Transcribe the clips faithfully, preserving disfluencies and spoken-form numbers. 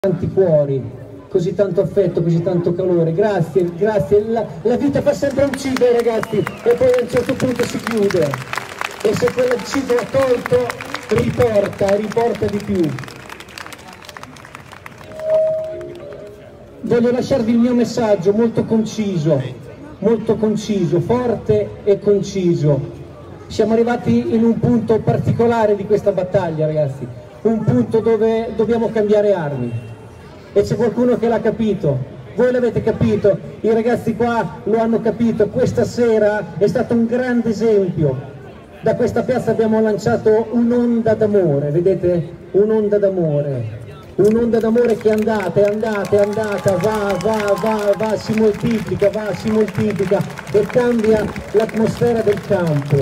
tanti cuori, così tanto affetto, così tanto calore. Grazie, grazie. La, la vita fa sempre un cibo, ragazzi, e poi a un certo punto si chiude. E se quel cibo è tolto, riporta, riporta di più. Voglio lasciarvi il mio messaggio molto conciso, molto conciso, forte e conciso. Siamo arrivati in un punto particolare di questa battaglia, ragazzi, un punto dove dobbiamo cambiare armi. E c'è qualcuno che l'ha capito, voi l'avete capito, i ragazzi qua lo hanno capito. Questa sera è stato un grande esempio. Da questa piazza abbiamo lanciato un'onda d'amore, vedete? Un'onda d'amore, un'onda d'amore che è andata, è andata, è andata, va, va, va, va, si moltiplica, va, si moltiplica e cambia l'atmosfera del campo.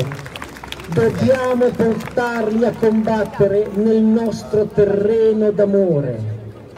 Dobbiamo portarli a combattere nel nostro terreno d'amore.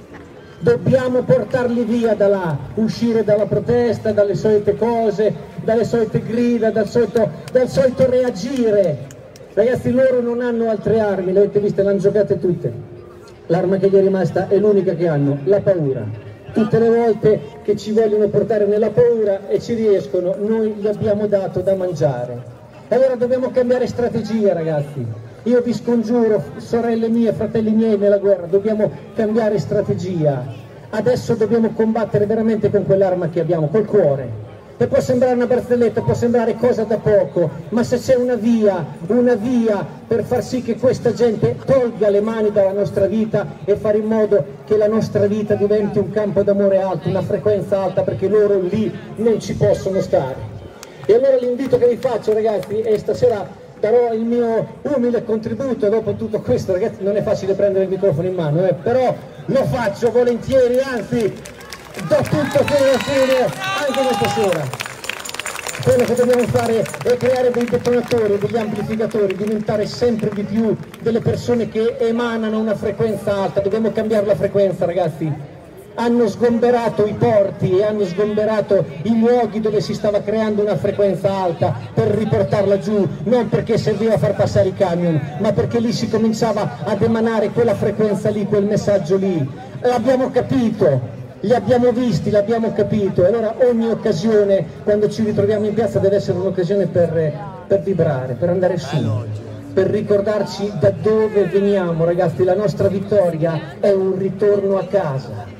Dobbiamo portarli via da là, uscire dalla protesta, dalle solite cose, dalle solite grida, dal solito, dal solito reagire. Ragazzi, loro non hanno altre armi, le avete viste, le hanno giocate tutte. L'arma che gli è rimasta è l'unica che hanno, la paura. Tutte le volte che ci vogliono portare nella paura e ci riescono, noi gli abbiamo dato da mangiare. Allora dobbiamo cambiare strategia, ragazzi. Io vi scongiuro, sorelle mie, fratelli miei nella guerra, dobbiamo cambiare strategia. Adesso dobbiamo combattere veramente con quell'arma che abbiamo, col cuore. E può sembrare una barzelletta, può sembrare cosa da poco, ma se c'è una via, una via per far sì che questa gente tolga le mani dalla nostra vita e fare in modo che la nostra vita diventi un campo d'amore alto, una frequenza alta, perché loro lì non ci possono stare. E allora l'invito che vi faccio, ragazzi, è stasera darò il mio umile contributo. Dopo tutto questo, ragazzi, non è facile prendere il microfono in mano, eh, però lo faccio volentieri, anzi do tutto fino alla fine, anche questa sera. Quello che dobbiamo fare è creare dei detonatori, degli amplificatori, diventare sempre di più delle persone che emanano una frequenza alta. Dobbiamo cambiare la frequenza, ragazzi. Hanno sgomberato i porti e hanno sgomberato i luoghi dove si stava creando una frequenza alta per riportarla giù, non perché serviva a far passare i camion, ma perché lì si cominciava ad emanare quella frequenza lì, quel messaggio lì. L'abbiamo capito, li abbiamo visti, l'abbiamo capito, e allora ogni occasione, quando ci ritroviamo in piazza, deve essere un'occasione per, per vibrare, per andare su, per ricordarci da dove veniamo, ragazzi. La nostra vittoria è un ritorno a casa.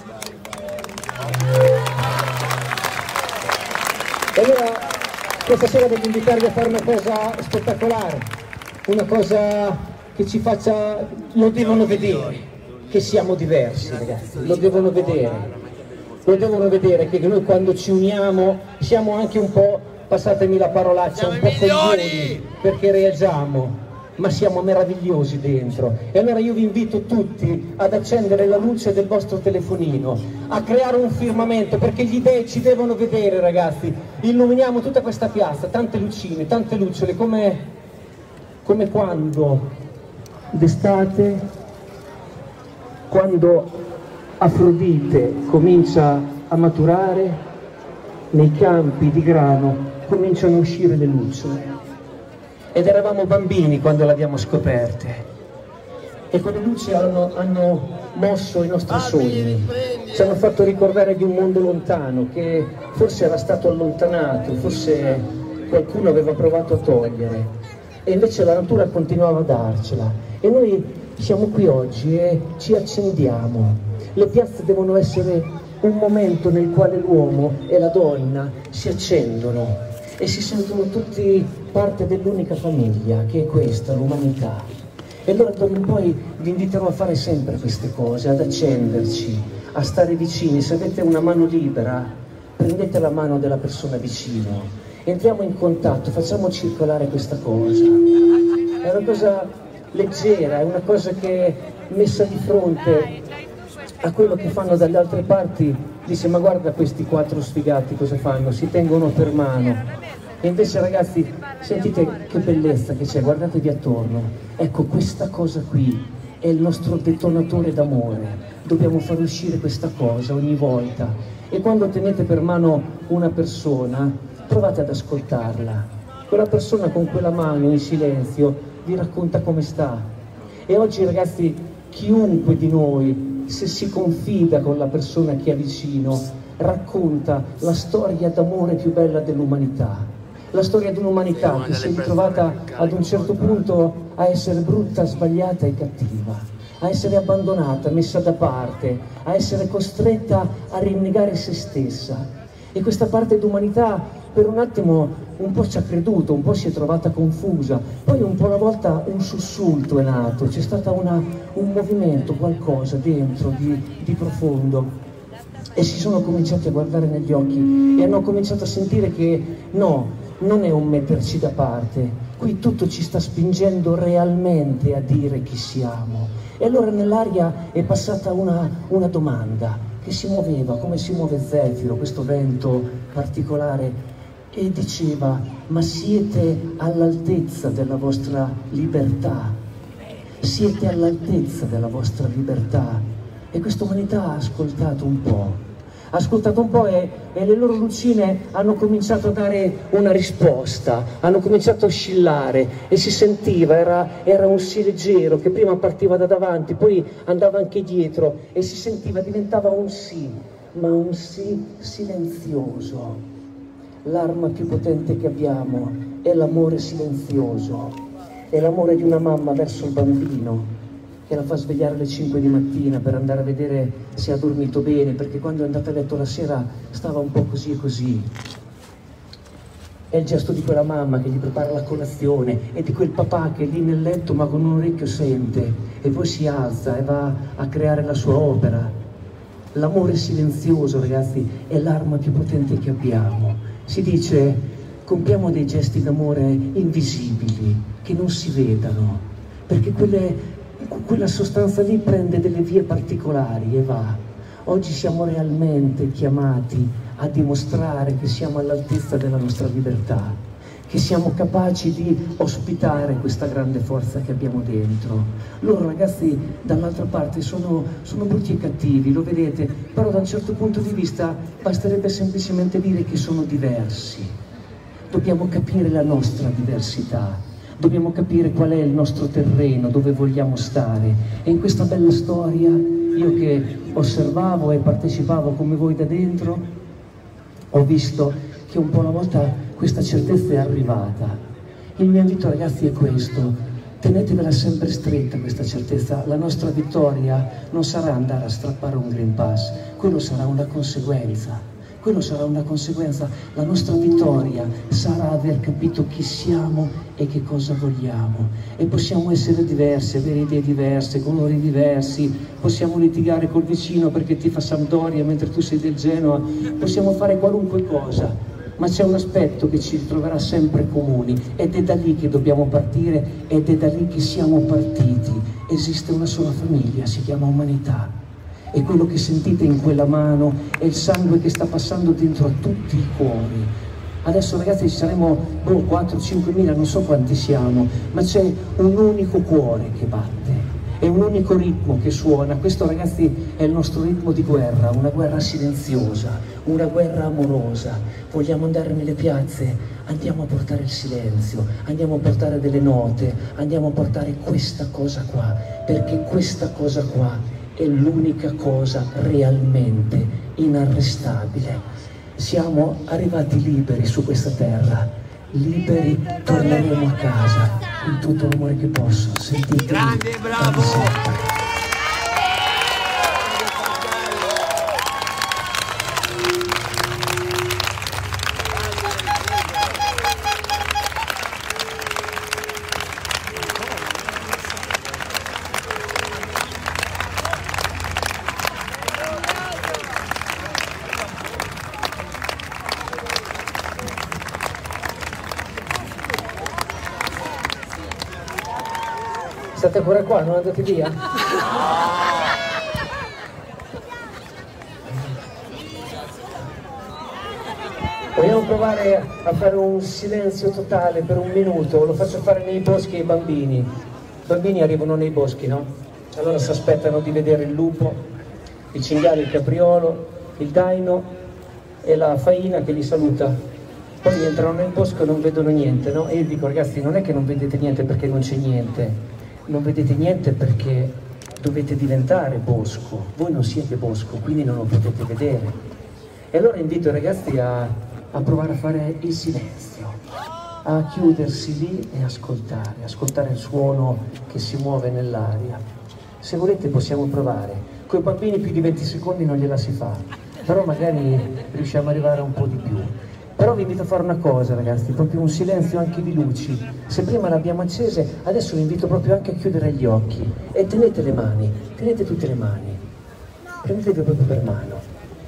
E allora questa sera voglio invitarvi a fare una cosa spettacolare, una cosa che ci faccia, lo devono vedere, che siamo diversi, ragazzi, lo devono vedere, lo devono vedere che noi quando ci uniamo siamo anche un po', passatemi la parolaccia, un po' coglioni, perché reagiamo, ma siamo meravigliosi dentro. E allora io vi invito tutti ad accendere la luce del vostro telefonino, a creare un firmamento, perché gli dei ci devono vedere, ragazzi. Illuminiamo tutta questa piazza, tante lucine, tante lucciole, come, come quando d'estate, quando Afrodite comincia a maturare, nei campi di grano cominciano a uscire le lucciole. Ed eravamo bambini quando le abbiamo scoperte, e quelle luci hanno, hanno mosso i nostri sogni, ci hanno fatto ricordare di un mondo lontano che forse era stato allontanato, forse qualcuno aveva provato a togliere, e invece la natura continuava a darcela. E noi siamo qui oggi e ci accendiamo. Le piazze devono essere un momento nel quale l'uomo e la donna si accendono e si sentono tutti parte dell'unica famiglia, che è questa, l'umanità. E allora d'ora in poi vi inviterò a fare sempre queste cose, ad accenderci, a stare vicini. Se avete una mano libera, prendete la mano della persona vicino, entriamo in contatto, facciamo circolare questa cosa. È una cosa leggera, è una cosa che, messa di fronte a quello che fanno dalle altre parti, dice: ma guarda questi quattro sfigati cosa fanno, si tengono per mano. E invece, ragazzi, sentite che bellezza che c'è, guardatevi attorno. Ecco, questa cosa qui è il nostro detonatore d'amore. Dobbiamo far uscire questa cosa ogni volta. E quando tenete per mano una persona, provate ad ascoltarla. Quella persona con quella mano in silenzio vi racconta come sta. E oggi, ragazzi, chiunque di noi se si confida con la persona che ha vicino, racconta la storia d'amore più bella dell'umanità. La storia di un'umanità che si è ritrovata ad un certo punto a essere brutta, sbagliata e cattiva, a essere abbandonata, messa da parte, a essere costretta a rinnegare se stessa. E questa parte d'umanità per un attimo un po' ci ha creduto, un po' si è trovata confusa, poi un po' alla volta un sussulto è nato, c'è stato un movimento, qualcosa dentro di, di profondo, e si sono cominciati a guardare negli occhi e hanno cominciato a sentire che no, non è un metterci da parte, qui tutto ci sta spingendo realmente a dire chi siamo. E allora nell'aria è passata una, una domanda che si muoveva come si muove Zefiro, questo vento particolare, e diceva: ma siete all'altezza della vostra libertà? Siete all'altezza della vostra libertà? E questa umanità ha ascoltato un po', ha ascoltato un po' e, e le loro lucine hanno cominciato a dare una risposta, hanno cominciato a oscillare e si sentiva, era, era un sì leggero che prima partiva da davanti, poi andava anche dietro e si sentiva, diventava un sì, ma un sì silenzioso. L'arma più potente che abbiamo è l'amore silenzioso, è l'amore di una mamma verso il bambino che la fa svegliare alle cinque di mattina per andare a vedere se ha dormito bene, perché quando è andata a letto la sera stava un po' così e così. È il gesto di quella mamma che gli prepara la colazione e di quel papà che è lì nel letto ma con un orecchio sente e poi si alza e va a creare la sua opera. L'amore silenzioso, ragazzi, è l'arma più potente che abbiamo. Si dice: compiamo dei gesti d'amore invisibili, che non si vedano, perché quelle, quella sostanza lì prende delle vie particolari e va. Oggi siamo realmente chiamati a dimostrare che siamo all'altezza della nostra libertà, che siamo capaci di ospitare questa grande forza che abbiamo dentro. Loro, ragazzi, dall'altra parte sono, sono brutti e cattivi, lo vedete, però da un certo punto di vista basterebbe semplicemente dire che sono diversi. Dobbiamo capire la nostra diversità, dobbiamo capire qual è il nostro terreno, dove vogliamo stare. E in questa bella storia, io che osservavo e partecipavo come voi da dentro, ho visto che un po' alla volta questa certezza è arrivata. Il mio invito, ragazzi, è questo: tenetevela sempre stretta questa certezza. La nostra vittoria non sarà andare a strappare un Green Pass, quello sarà una conseguenza. Quello sarà una conseguenza. La nostra vittoria sarà aver capito chi siamo e che cosa vogliamo. E possiamo essere diversi, avere idee diverse, colori diversi, possiamo litigare col vicino perché ti fa Sampdoria mentre tu sei del Genoa, possiamo fare qualunque cosa, ma c'è un aspetto che ci ritroverà sempre comuni ed è da lì che dobbiamo partire ed è da lì che siamo partiti. Esiste una sola famiglia, si chiama umanità. E quello che sentite in quella mano è il sangue che sta passando dentro a tutti i cuori. Adesso, ragazzi, ci saremo boh, quattro cinque mila, non so quanti siamo, ma c'è un unico cuore che batte, è un unico ritmo che suona. Questo, ragazzi, è il nostro ritmo di guerra, una guerra silenziosa, una guerra amorosa. Vogliamo andare nelle piazze? Andiamo a portare il silenzio, andiamo a portare delle note, andiamo a portare questa cosa qua, perché questa cosa qua è l'unica cosa realmente inarrestabile. Siamo arrivati liberi su questa terra, liberi torneremo a casa con tutto l'amore che posso. Sentite? Grande, bravo! State ancora qua, non andate via? Vogliamo provare a fare un silenzio totale per un minuto, lo faccio fare nei boschi ai bambini. I bambini arrivano nei boschi, no? Allora si aspettano di vedere il lupo, il cinghiale, il capriolo, il daino e la faina che li saluta. Poi entrano nel bosco e non vedono niente, no? E io dico: ragazzi, non è che non vedete niente perché non c'è niente. Non vedete niente perché dovete diventare bosco, voi non siete bosco, quindi non lo potete vedere. E allora invito i ragazzi a, a provare a fare il silenzio, a chiudersi lì e ascoltare, ascoltare il suono che si muove nell'aria. Se volete possiamo provare. Con i bambini più di venti secondi non gliela si fa, però magari riusciamo ad arrivare a un po' di più. Però vi invito a fare una cosa, ragazzi, proprio un silenzio anche di luci. Se prima le abbiamo accese, adesso vi invito proprio anche a chiudere gli occhi e tenete le mani, tenete tutte le mani, prendetevi proprio per mano.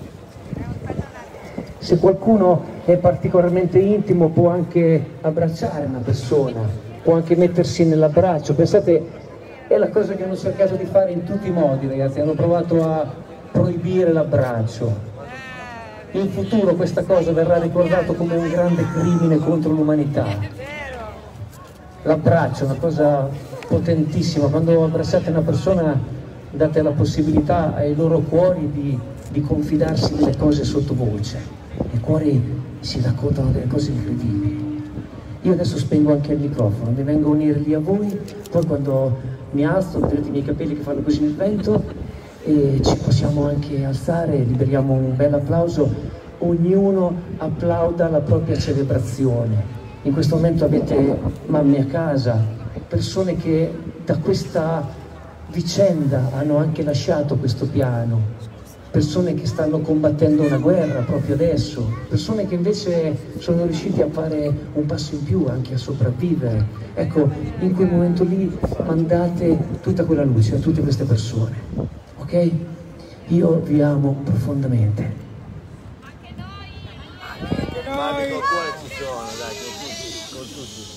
Se qualcuno è particolarmente intimo può anche abbracciare una persona, può anche mettersi nell'abbraccio. Pensate, è la cosa che hanno cercato di fare in tutti i modi, ragazzi, hanno provato a proibire l'abbraccio. In futuro questa cosa verrà ricordato come un grande crimine contro l'umanità. L'abbraccio è una cosa potentissima, quando abbracciate una persona date la possibilità ai loro cuori di, di confidarsi delle cose sottovoce. I cuori si raccontano delle cose incredibili. Io adesso spengo anche il microfono, mi vengo a unire lì a voi, poi quando mi alzo, vedete i miei capelli che fanno così nel vento, e ci possiamo anche alzare, liberiamo un bel applauso, ognuno applauda la propria celebrazione. In questo momento avete mamme a casa, persone che da questa vicenda hanno anche lasciato questo piano, persone che stanno combattendo una guerra proprio adesso, persone che invece sono riusciti a fare un passo in più, anche a sopravvivere. Ecco, in quel momento lì mandate tutta quella luce a tutte queste persone, ok? Io vi amo profondamente. Anche noi! Anche noi! Ma che col cuore ci sono, dai, con tutti, con tutti.